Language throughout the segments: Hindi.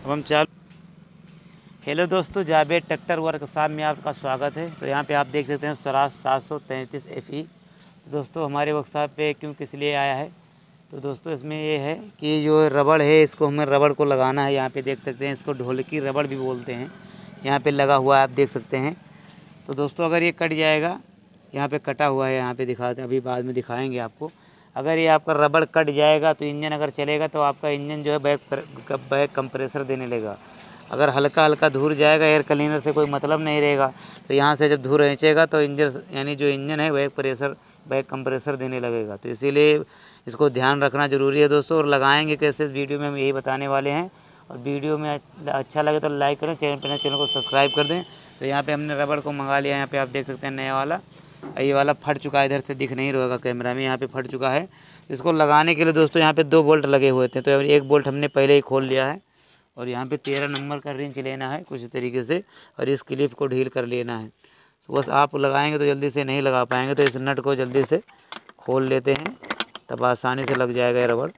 अब हम चाल। हेलो दोस्तों, जावेद ट्रैक्टर वर्कशॉप में आपका स्वागत है। तो यहाँ पे आप देख सकते हैं स्वराज 733 FE। दोस्तों हमारे वर्कशॉप पे क्यों किस लिए आया है, तो दोस्तों इसमें ये है कि जो रबड़ है इसको हमें रबड़ को लगाना है। यहाँ पे देख सकते हैं, इसको ढोलकी रबड़ भी बोलते हैं। यहाँ पे लगा हुआ है, आप देख सकते हैं। तो दोस्तों अगर ये कट जाएगा, यहाँ पे कटा हुआ है, यहाँ पे दिखाते हैं, अभी बाद में दिखाएंगे आपको। अगर ये आपका रबड़ कट जाएगा तो इंजन अगर चलेगा तो आपका इंजन जो है बैक कंप्रेसर देने लगेगा। अगर हल्का हल्का धूर जाएगा, एयर क्लीनर से कोई मतलब नहीं रहेगा। तो यहाँ से जब धूर खींचेगा तो इंजन यानी जो इंजन है बैक कंप्रेसर देने लगेगा। तो इसीलिए इसको ध्यान रखना ज़रूरी है दोस्तों। और लगाएंगे कैसे, इस वीडियो में हम यही बताने वाले हैं। और वीडियो में अच्छा लगे तो लाइक करें, चैनल को सब्सक्राइब कर दें। तो यहाँ पे हमने रबड़ को मंगा लिया। यहाँ पे आप देख सकते हैं नया वाला, ये वाला फट चुका है, इधर से दिख नहीं रहेगा कैमरा में, यहाँ पे फट चुका है। इसको लगाने के लिए दोस्तों यहाँ पे 2 बोल्ट लगे हुए थे, तो 1 बोल्ट हमने पहले ही खोल लिया है। और यहाँ पे 13 नंबर का रिंच लेना है कुछ तरीके से, और इस क्लिप को ढील कर लेना है। तो बस आप लगाएंगे तो जल्दी से नहीं लगा पाएंगे, तो इस नट को जल्दी से खोल लेते हैं, तब आसानी से लग जाएगा ये रबड़।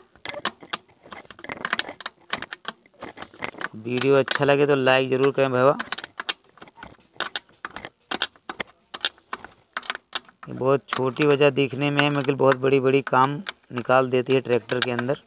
वीडियो अच्छा लगे तो लाइक ज़रूर करें भाई। ये बहुत छोटी वजह दिखने में है, मगर बहुत बड़ी बड़ी काम निकाल देती है ट्रैक्टर के अंदर।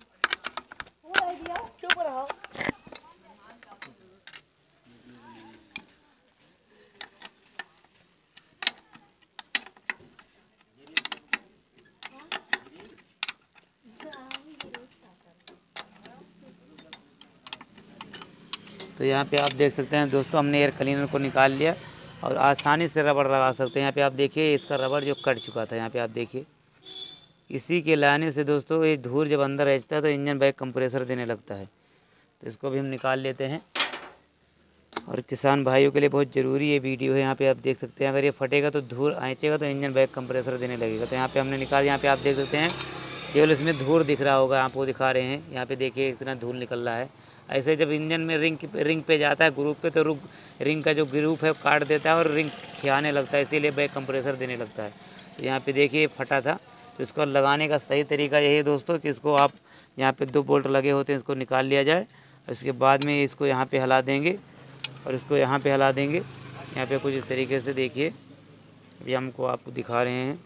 तो यहाँ पे आप देख सकते हैं दोस्तों, हमने एयर क्लीनर को निकाल लिया और आसानी से रबड़ लगा सकते हैं। यहाँ पे आप देखिए, इसका रबड़ जो कट चुका था, यहाँ पे आप देखिए, इसी के लाने से दोस्तों ये धूल जब अंदर रहता है तो इंजन बैक कंप्रेसर देने लगता है। तो इसको भी हम निकाल लेते हैं। और किसान भाइयों के लिए बहुत ज़रूरी ये वीडियो है। यहाँ पे आप देख सकते हैं, अगर ये फटेगा तो धूल आँचेगा तो इंजन बैक कंप्रेसर देने लगेगा। तो यहाँ पे हमने निकाल, यहाँ पे आप देख सकते हैं, केवल इसमें धूल दिख रहा होगा, आपको दिखा रहे हैं। यहाँ पे देखिए इतना धूल निकल रहा है। ऐसे जब इंजन में रिंग पे जाता है, ग्रुप पे, तो रिंग का जो ग्रुप है वो काट देता है और रिंग खियाने लगता है, इसीलिए बैक कंप्रेसर देने लगता है। तो यहाँ पे देखिए फटा था। तो इसको लगाने का सही तरीका यही है दोस्तों कि इसको आप, यहाँ पे 2 बोल्ट लगे होते हैं, इसको निकाल लिया जाए। उसके बाद में इसको यहाँ पे हिला देंगे और इसको यहाँ पे हिला देंगे। यहाँ पे कुछ इस तरीके से देखिए, अभी हमको आपको दिखा रहे हैं।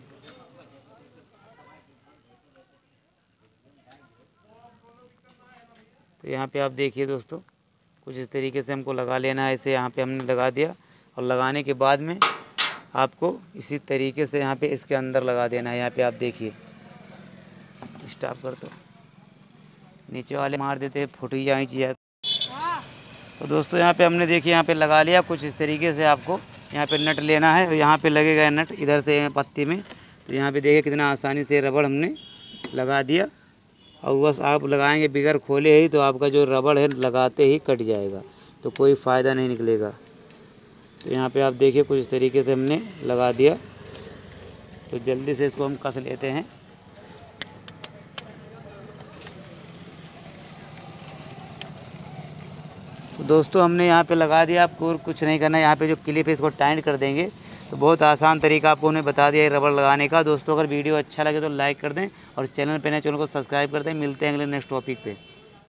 तो यहाँ पे आप देखिए दोस्तों, कुछ इस तरीके से हमको लगा लेना है। ऐसे यहाँ पे हमने लगा दिया, और लगाने के बाद में आपको इसी तरीके से यहाँ पे इसके अंदर लगा देना है। यहाँ पे आप देखिए, स्टॉप कर दो, नीचे वाले मार देते हैं, फुटी जाए चीज़। तो दोस्तों यहाँ पे हमने देखिए, यहाँ पे लगा लिया। कुछ इस तरीके से आपको यहाँ पे नट लेना है, और यहाँ पे लगेगा नट इधर से पत्ती में। तो यहाँ पे देखिए कितना आसानी से रबड़ हमने लगा दिया। और बस आप लगाएंगे बिगर खोले ही, तो आपका जो रबड़ है लगाते ही कट जाएगा, तो कोई फ़ायदा नहीं निकलेगा। तो यहाँ पे आप देखिए कुछ इस तरीके से हमने लगा दिया। तो जल्दी से इसको हम कस लेते हैं। तो दोस्तों हमने यहाँ पे लगा दिया, आपको कुछ नहीं करना है। यहाँ पे जो क्लिप है इसको टाइट कर देंगे। तो बहुत आसान तरीका आपको उन्हें बता दिया है रबड़ लगाने का। दोस्तों अगर वीडियो अच्छा लगे तो लाइक कर दें, और चैनल पे नए, चैनल को सब्सक्राइब कर दें। मिलते हैं अगले नेक्स्ट टॉपिक पे।